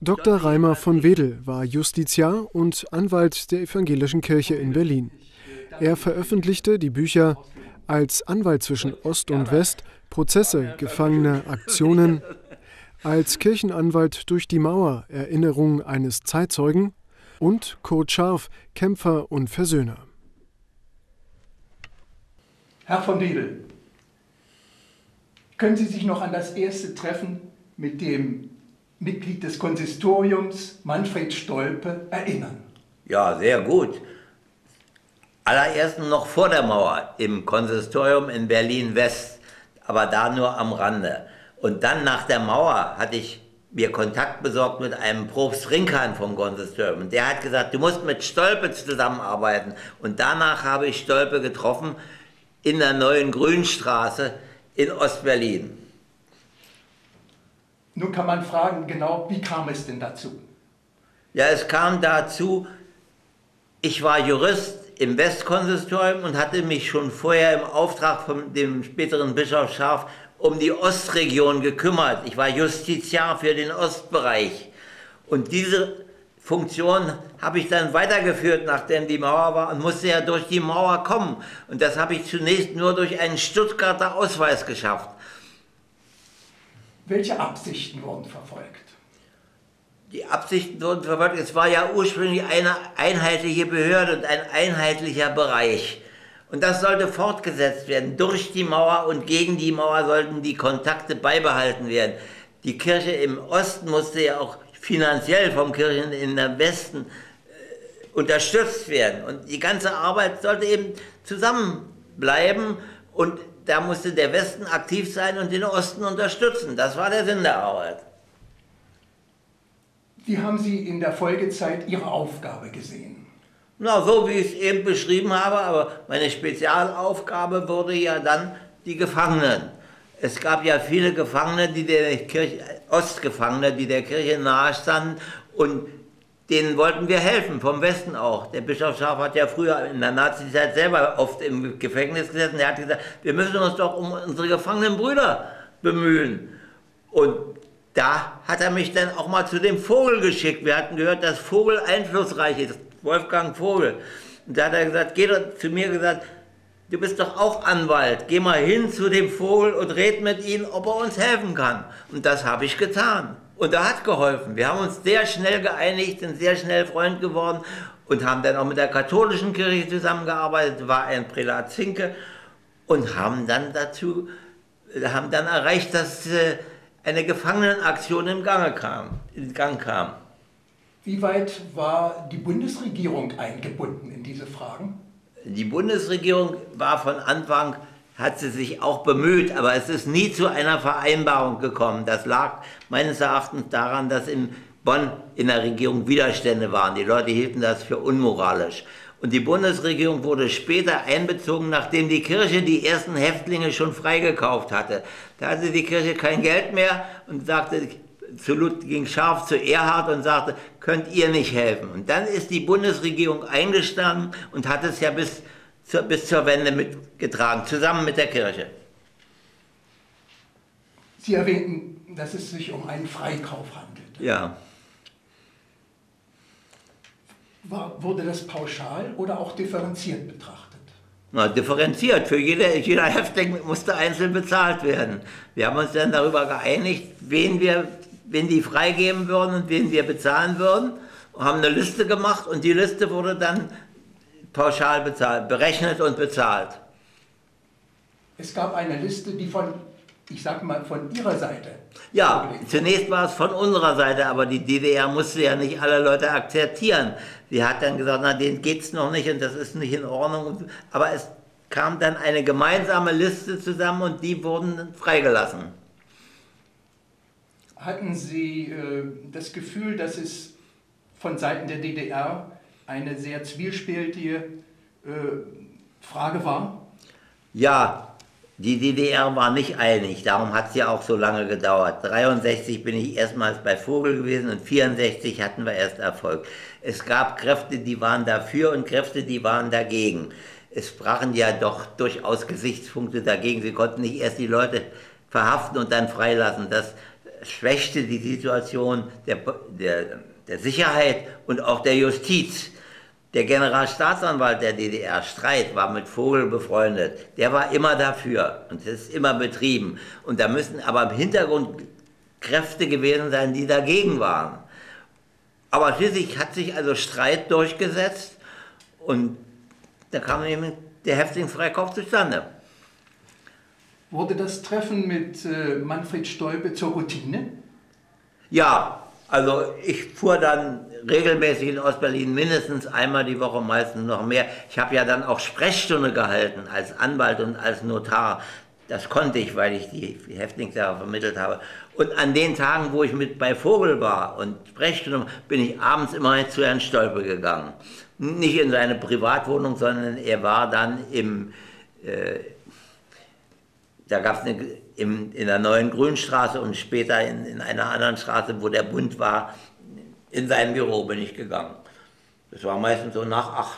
Dr. Reimer von Wedel war Justiziar und Anwalt der Evangelischen Kirche in Berlin. Er veröffentlichte die Bücher Als Anwalt zwischen Ost und West, Prozesse, Gefangene, Aktionen, als Kirchenanwalt durch die Mauer, Erinnerung eines Zeitzeugen und Kurt Scharf, Kämpfer und Versöhner. Herr von Wedel, können Sie sich noch an das erste Treffen mit dem Mitglied des Konsistoriums, Manfred Stolpe, erinnern? Ja, sehr gut. Allererst noch vor der Mauer im Konsistorium in Berlin-West, aber da nur am Rande. Und dann nach der Mauer hatte ich mir Kontakt besorgt mit einem Propst Rinkan vom Konsistorium. Und der hat gesagt, du musst mit Stolpe zusammenarbeiten. Und danach habe ich Stolpe getroffen in der neuen Grünstraße in Ostberlin. Nun kann man fragen, genau, wie kam es denn dazu? Ja, es kam dazu, ich war Jurist im Westkonsistorium und hatte mich schon vorher im Auftrag von dem späteren Bischof Scharf um die Ostregion gekümmert. Ich war Justiziar für den Ostbereich. Und diese Funktion habe ich dann weitergeführt, nachdem die Mauer war, und musste ja durch die Mauer kommen. Und das habe ich zunächst nur durch einen Stuttgarter Ausweis geschafft. Welche Absichten wurden verfolgt? Die Absichten wurden verfolgt. Es war ja ursprünglich eine einheitliche Behörde und ein einheitlicher Bereich. Und das sollte fortgesetzt werden. Durch die Mauer und gegen die Mauer sollten die Kontakte beibehalten werden. Die Kirche im Osten musste ja auch finanziell vom Kirchen in der Westen unterstützt werden. Und die ganze Arbeit sollte eben zusammenbleiben. Und da musste der Westen aktiv sein und den Osten unterstützen. Das war der Sinn der Arbeit. Wie haben Sie in der Folgezeit Ihre Aufgabe gesehen? Na, so wie ich es eben beschrieben habe, aber meine Spezialaufgabe wurde ja dann die Gefangenen. Es gab ja viele Gefangene, die der Kirche, Ostgefangene, die der Kirche nahestanden, und denen wollten wir helfen, vom Westen auch. Der Bischof Scharf hat ja früher in der Nazizeit selber oft im Gefängnis gesessen. Er hat gesagt, wir müssen uns doch um unsere gefangenen Brüder bemühen. Und da hat er mich dann auch mal zu dem Vogel geschickt. Wir hatten gehört, dass Vogel einflussreich ist, Wolfgang Vogel. Und da hat er gesagt, zu mir gesagt, du bist doch auch Anwalt, geh mal hin zu dem Vogel und red mit ihm, ob er uns helfen kann. Und das habe ich getan. Und er hat geholfen. Wir haben uns sehr schnell geeinigt, sind sehr schnell Freund geworden und haben dann auch mit der katholischen Kirche zusammengearbeitet, war ein Prälat Zinke, und haben dann erreicht, dass eine Gefangenenaktion in Gang kam. Wie weit war die Bundesregierung eingebunden in diese Fragen? Die Bundesregierung war von Anfang, hat sie sich auch bemüht, aber es ist nie zu einer Vereinbarung gekommen. Das lag meines Erachtens daran, dass in Bonn in der Regierung Widerstände waren. Die Leute hielten das für unmoralisch. Und die Bundesregierung wurde später einbezogen, nachdem die Kirche die ersten Häftlinge schon freigekauft hatte. Da hatte die Kirche kein Geld mehr und sagte, ging Scharf zu Erhard und sagte, könnt ihr nicht helfen? Und dann ist die Bundesregierung eingestanden und hat es ja bis zur Wende mitgetragen, zusammen mit der Kirche. Sie erwähnten, dass es sich um einen Freikauf handelt. Ja. Wurde das pauschal oder auch differenziert betrachtet? Na, differenziert. Für jeder Häftling musste einzeln bezahlt werden. Wir haben uns dann darüber geeinigt, wen die freigeben würden und wen wir bezahlen würden. Und haben eine Liste gemacht und die Liste wurde dann pauschal bezahlt, berechnet und bezahlt. Es gab eine Liste, die von Ihrer Seite. Ja, zunächst war es von unserer Seite, aber die DDR musste ja nicht alle Leute akzeptieren. Sie hat dann gesagt, na, denen geht es noch nicht und das ist nicht in Ordnung. Aber es kam dann eine gemeinsame Liste zusammen und die wurden freigelassen. Hatten Sie das Gefühl, dass es von Seiten der DDR eine sehr zwiespältige Frage war? Ja, die DDR war nicht einig, darum hat es ja auch so lange gedauert. 1963 bin ich erstmals bei Vogel gewesen und 1964 hatten wir erst Erfolg. Es gab Kräfte, die waren dafür und Kräfte, die waren dagegen. Es sprachen ja doch durchaus Gesichtspunkte dagegen. Sie konnten nicht erst die Leute verhaften und dann freilassen. Das schwächte die Situation der Sicherheit und auch der Justiz. Der Generalstaatsanwalt der DDR, Streit, war mit Vogel befreundet. Der war immer dafür und das ist immer betrieben. Und da müssen aber im Hintergrund Kräfte gewesen sein, die dagegen waren. Aber schließlich hat sich also Streit durchgesetzt und da kam eben der Häftlingsfreikauf zustande. Wurde das Treffen mit Manfred Stäube zur Routine? Ja, also ich fuhr dann regelmäßig in Ostberlin, mindestens einmal die Woche, meistens noch mehr. Ich habe ja dann auch Sprechstunde gehalten als Anwalt und als Notar. Das konnte ich, weil ich die Häftlingssache vermittelt habe. Und an den Tagen, wo ich mit bei Vogel war und Sprechstunde, bin ich abends immer zu Herrn Stolpe gegangen. Nicht in seine Privatwohnung, sondern er war dann da gab es in der Neuen Grünstraße und später in einer anderen Straße, wo der Bund war, in sein Büro bin ich gegangen. Das war meistens so nach 8.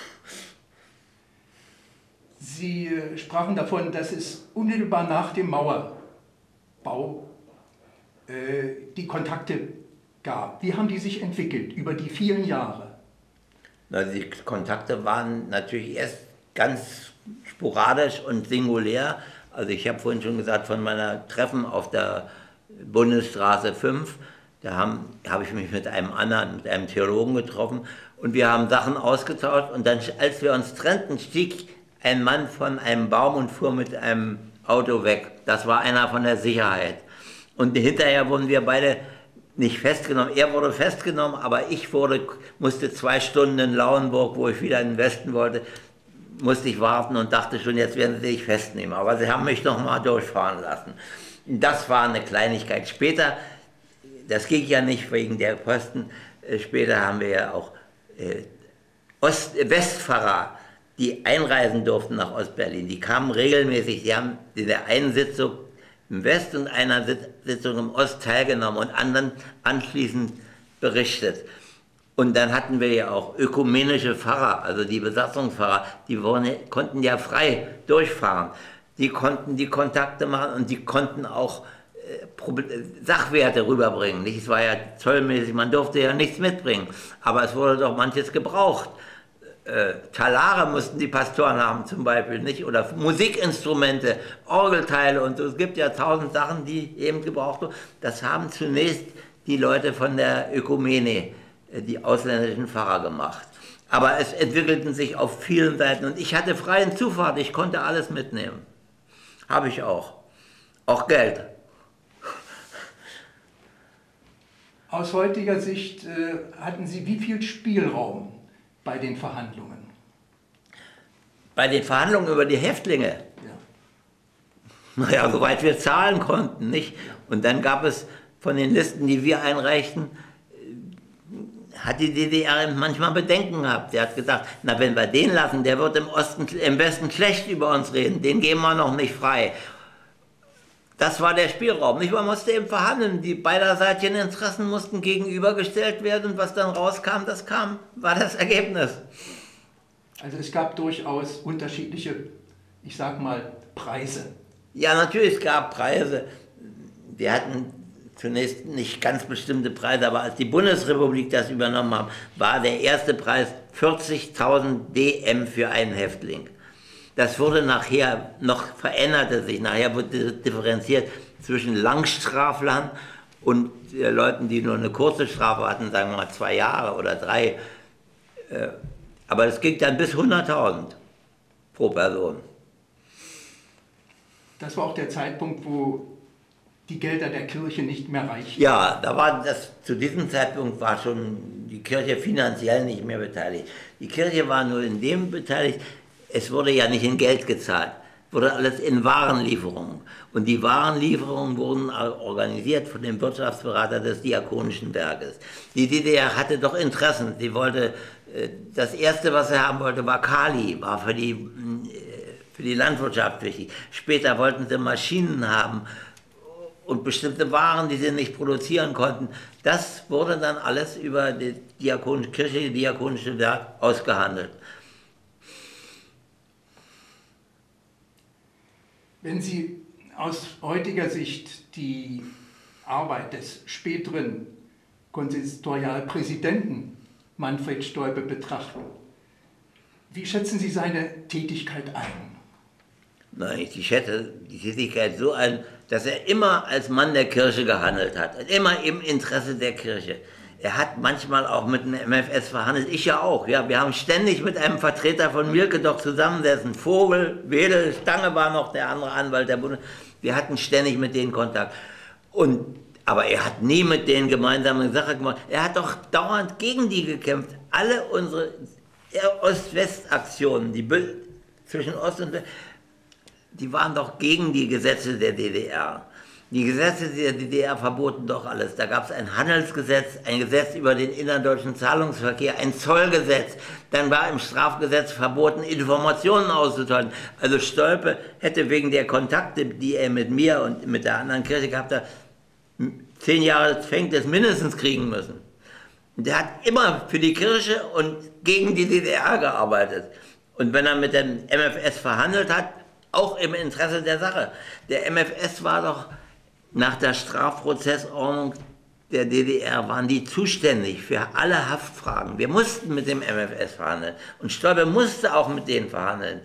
Sie sprachen davon, dass es unmittelbar nach dem Mauerbau die Kontakte gab. Wie haben die sich entwickelt über die vielen Jahre? Na, die Kontakte waren natürlich erst ganz sporadisch und singulär. Also ich habe vorhin schon gesagt, von meiner Treffen auf der Bundesstraße 5, da habe ich mich mit einem Theologen getroffen und wir haben Sachen ausgetauscht und dann, als wir uns trennten, stieg ein Mann von einem Baum und fuhr mit einem Auto weg. Das war einer von der Sicherheit. Und hinterher wurden wir beide nicht festgenommen. Er wurde festgenommen, aber ich musste 2 Stunden in Lauenburg, wo ich wieder in den Westen wollte, musste ich warten und dachte schon, jetzt werden sie sich festnehmen. Aber sie haben mich noch mal durchfahren lassen. Das war eine Kleinigkeit. Später, das ging ja nicht wegen der Posten, später haben wir ja auch Westfahrer, die einreisen durften nach Ostberlin. Die kamen regelmäßig, die haben in der einen Sitzung im West und einer Sitzung im Ost teilgenommen und anderen anschließend berichtet. Und dann hatten wir ja auch ökumenische Pfarrer, also die Besatzungspfarrer, die konnten ja frei durchfahren. Die konnten die Kontakte machen und die konnten auch Sachwerte rüberbringen. Es war ja zollmäßig, man durfte ja nichts mitbringen, aber es wurde doch manches gebraucht. Talare mussten die Pastoren haben zum Beispiel, nicht? Oder Musikinstrumente, Orgelteile und so. Es gibt ja 1000 Sachen, die eben gebraucht wurden. Das haben zunächst die Leute von der Ökumene, die ausländischen Pfarrer, gemacht. Aber es entwickelten sich auf vielen Seiten und ich hatte freien Zufahrt, ich konnte alles mitnehmen. Habe ich auch. Auch Geld. Aus heutiger Sicht hatten Sie wie viel Spielraum bei den Verhandlungen? Bei den Verhandlungen über die Häftlinge? Ja. Naja, soweit wir zahlen konnten, nicht? Und dann gab es von den Listen, die wir einreichten, hat die DDR manchmal Bedenken gehabt. Sie hat gesagt, na, wenn wir den lassen, der wird im Westen schlecht über uns reden, den geben wir noch nicht frei. Das war der Spielraum. Nicht? Man musste eben verhandeln. Die beiderseitigen Interessen mussten gegenübergestellt werden und was dann rauskam, war das Ergebnis. Also es gab durchaus unterschiedliche, ich sag mal, Preise. Ja, natürlich, es gab Preise. Wir hatten zunächst nicht ganz bestimmte Preise, aber als die Bundesrepublik das übernommen hat, war der erste Preis 40.000 DM für einen Häftling. Das wurde nachher veränderte sich, nachher wurde differenziert zwischen Langstraflern und Leuten, die nur eine kurze Strafe hatten, sagen wir mal 2 Jahre oder 3. Aber es ging dann bis 100.000 pro Person. Das war auch der Zeitpunkt, wo die Gelder der Kirche nicht mehr reichten. Ja, zu diesem Zeitpunkt war schon die Kirche finanziell nicht mehr beteiligt. Die Kirche war nur in dem beteiligt, es wurde ja nicht in Geld gezahlt, wurde alles in Warenlieferungen. Und die Warenlieferungen wurden organisiert von dem Wirtschaftsberater des Diakonischen Werkes. Die DDR hatte doch Interessen. Sie wollte, das Erste, was sie haben wollte, war Kali, war für die Landwirtschaft wichtig. Später wollten sie Maschinen haben und bestimmte Waren, die sie nicht produzieren konnten. Das wurde dann alles über die Diakonische Werk ausgehandelt. Wenn Sie aus heutiger Sicht die Arbeit des späteren Konsistorialpräsidenten Manfred Stolpe betrachten, wie schätzen Sie seine Tätigkeit ein? Nein, ich schätze die Tätigkeit so ein, dass er immer als Mann der Kirche gehandelt hat, immer im Interesse der Kirche. Er hat manchmal auch mit dem MFS verhandelt, ich ja auch. Ja, wir haben ständig mit einem Vertreter von Mielke doch zusammengesessen. Vogel, Wedel, Stange war noch der andere Anwalt der Bundes. Wir hatten ständig mit denen Kontakt. Aber er hat nie mit denen gemeinsame Sache gemacht. Er hat doch dauernd gegen die gekämpft. Alle unsere Ost-West-Aktionen, zwischen Ost und West, die waren doch gegen die Gesetze der DDR. Die Gesetze der DDR verboten doch alles. Da gab es ein Handelsgesetz, ein Gesetz über den innerdeutschen Zahlungsverkehr, ein Zollgesetz. Dann war im Strafgesetz verboten, Informationen auszutauschen. Also Stolpe hätte wegen der Kontakte, die er mit mir und mit der anderen Kirche gehabt hat, 10 Jahre Gefängnis mindestens kriegen müssen. Und der hat immer für die Kirche und gegen die DDR gearbeitet. Und wenn er mit dem MFS verhandelt hat, auch im Interesse der Sache. Der MFS war doch nach der Strafprozessordnung der DDR, waren die zuständig für alle Haftfragen. Wir mussten mit dem MFS verhandeln. Und Stolpe musste auch mit denen verhandeln,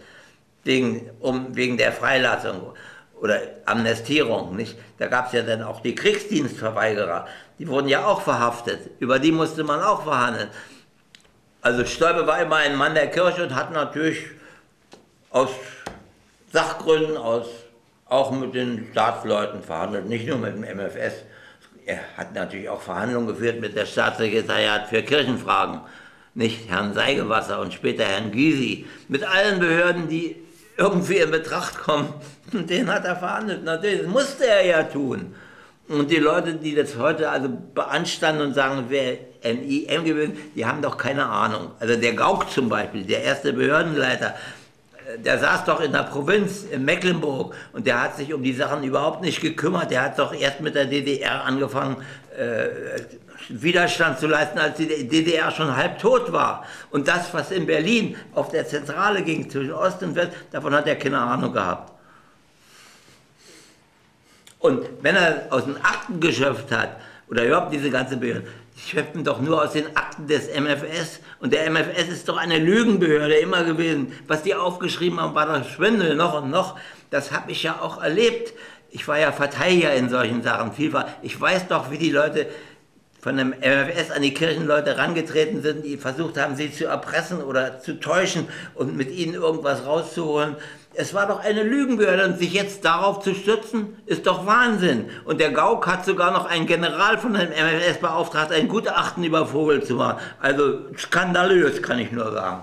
wegen der Freilassung oder Amnestierung. Nicht? Da gab es ja dann auch die Kriegsdienstverweigerer. Die wurden ja auch verhaftet. Über die musste man auch verhandeln. Also Stolpe war immer ein Mann der Kirche und hat natürlich aus Sachgründen, auch mit den Staatsleuten verhandelt, nicht nur mit dem MFS. Er hat natürlich auch Verhandlungen geführt mit der Staatssekretariat für Kirchenfragen, nicht Herrn Seigewasser und später Herrn Gysi, mit allen Behörden, die irgendwie in Betracht kommen. Und den hat er verhandelt. Natürlich, das musste er ja tun. Und die Leute, die das heute also beanstanden und sagen, wer NIM gewinnt, die haben doch keine Ahnung. Also der Gauck zum Beispiel, der erste Behördenleiter, der saß doch in der Provinz, in Mecklenburg, und der hat sich um die Sachen überhaupt nicht gekümmert. Der hat doch erst mit der DDR angefangen, Widerstand zu leisten, als die DDR schon halb tot war. Und das, was in Berlin auf der Zentrale ging, zwischen Ost und West, davon hat er keine Ahnung gehabt. Und wenn er aus den Akten geschöpft hat, oder überhaupt diese ganze Behörde, die schöpfen doch nur aus den Akten des MFS. Und der MFS ist doch eine Lügenbehörde immer gewesen. Was die aufgeschrieben haben, war doch Schwindel, noch und noch. Das habe ich ja auch erlebt. Ich war ja Verteidiger in solchen Sachen. Ich weiß doch, wie die Leute von dem MFS an die Kirchenleute herangetreten sind, die versucht haben, sie zu erpressen oder zu täuschen und mit ihnen irgendwas rauszuholen. Es war doch eine Lügenbehörde, und sich jetzt darauf zu stützen, ist doch Wahnsinn. Und der Gauck hat sogar noch einen General von dem MFS beauftragt, ein Gutachten über Vogel zu machen. Also skandalös, kann ich nur sagen.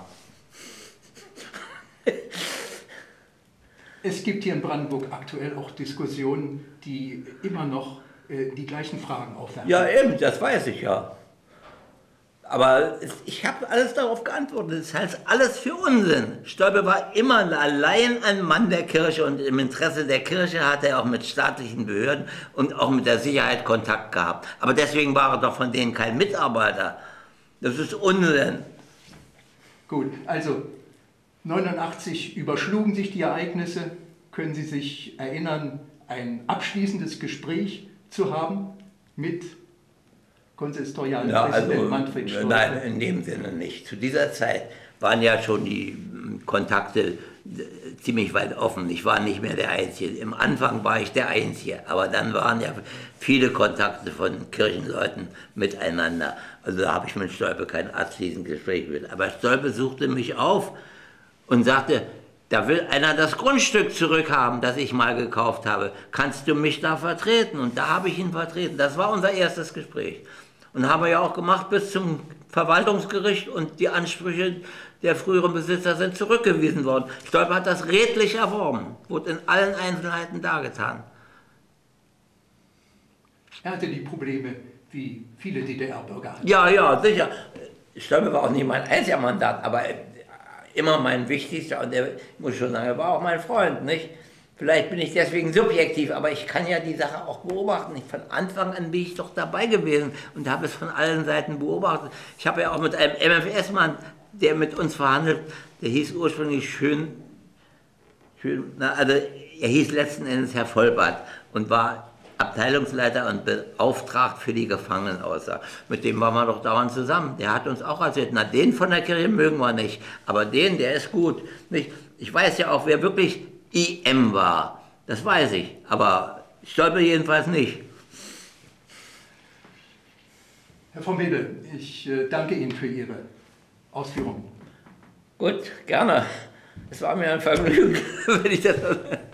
Es gibt hier in Brandenburg aktuell auch Diskussionen, die immer noch die gleichen Fragen aufwerfen. Ja, eben, das weiß ich ja. Aber ich habe alles darauf geantwortet. Das heißt alles für Unsinn. Stolpe war immer allein ein Mann der Kirche, und im Interesse der Kirche hat er auch mit staatlichen Behörden und auch mit der Sicherheit Kontakt gehabt. Aber deswegen war er doch von denen kein Mitarbeiter. Das ist Unsinn. Gut, also 1989 überschlugen sich die Ereignisse. Können Sie sich erinnern, ein abschließendes Gespräch zu haben mit Konsistorialpräsident Manfred Stolpe? Nein, in dem Sinne nicht. Zu dieser Zeit waren ja schon die Kontakte ziemlich weit offen. Ich war nicht mehr der Einzige. Im Anfang war ich der Einzige, aber dann waren ja viele Kontakte von Kirchenleuten miteinander. Also da habe ich mit Stolpe kein abschließendes Gespräch geführt. Aber Stolpe suchte mich auf und sagte, da will einer das Grundstück zurückhaben, das ich mal gekauft habe. Kannst du mich da vertreten? Und da habe ich ihn vertreten. Das war unser erstes Gespräch. Und haben wir ja auch gemacht bis zum Verwaltungsgericht, und die Ansprüche der früheren Besitzer sind zurückgewiesen worden. Stolpe hat das redlich erworben, wurde in allen Einzelheiten dargetan. Er hatte die Probleme, wie viele DDR-Bürger hatten. Ja, ja, sicher. Stolpe war auch nicht mein einziger Mandat, aber immer mein wichtigster, und der, muss schon sagen, er war auch mein Freund, nicht? Vielleicht bin ich deswegen subjektiv, aber ich kann ja die Sache auch beobachten. Von Anfang an bin ich doch dabei gewesen und habe es von allen Seiten beobachtet. Ich habe ja auch mit einem MFS-Mann, der mit uns verhandelt, der hieß ursprünglich also er hieß letzten Endes Herr Vollbart und war Abteilungsleiter und beauftragt für die Gefangenen aussah. Mit dem waren wir doch dauernd zusammen. Der hat uns auch erzählt, na, den von der Kirche mögen wir nicht, aber den, der ist gut. Nicht? Ich weiß ja auch, wer wirklich IM war. Das weiß ich, aber Stolpe jedenfalls nicht. Herr von Wedel, ich danke Ihnen für Ihre Ausführungen. Gut, gerne. Es war mir ein Vergnügen, wenn ich das